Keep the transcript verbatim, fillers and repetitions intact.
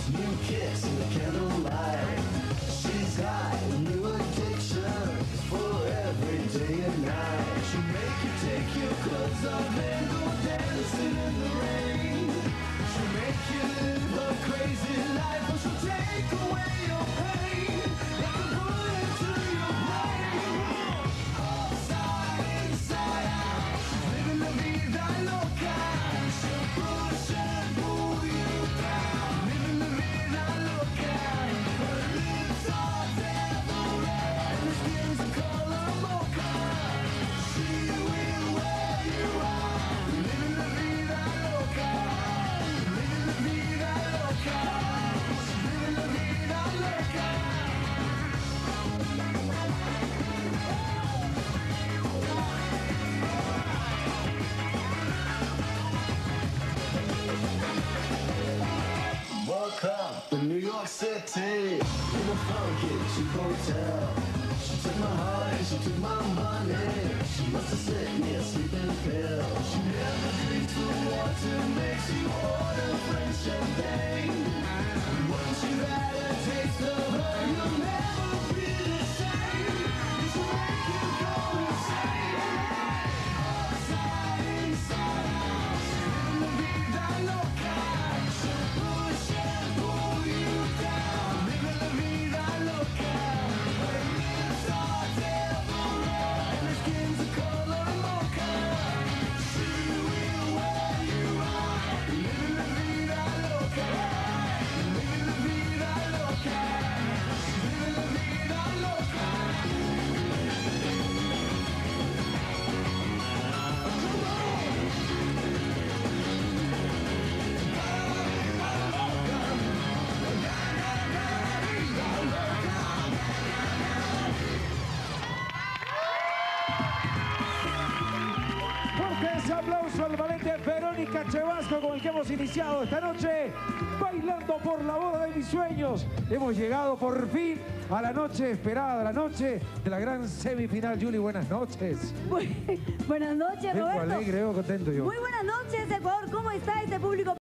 new kicks in the candlelight. She's got a new addiction for every day and night. She'll make you take your clothes off and go dancing in the rain. She'll make you live her crazy life, or she'll take away your pain like a bullet to your brain. Upside, inside out, living la vida loca. She'll push and pull you down, living la vida loca. Her lips are devil red and her skin's a color mocha. She will wear you out, living la vida loca, living la vida loca, living la vida loca. Welcome to New York City, in a funky cheap hotel. She took my heart and she took my money. She must have sent me a sleeping pill. She never drinks the water, makes you order French champagne. And once you've had a taste of her, you'll never be the same. She'll make you go insane. Upside, inside out, living la vida loca. She'll push and pull you down, living la vida loca. Her lips are devil red and her skin's a color mocha. She will wear you out, living la vida loca, living la vida loca, living la vida loca. Fuerte ese aplauso al valiente Verónica Chevasco, con el que hemos iniciado esta noche, bailando por la boda de mis sueños. Hemos llegado por fin a la noche esperada, la noche de la gran semifinal. Yuli, buenas noches. Bu- Buenas noches, Vengo Roberto. alegre, vengo contento yo. Muy buenas noches, Ecuador. ¿Cómo está este público?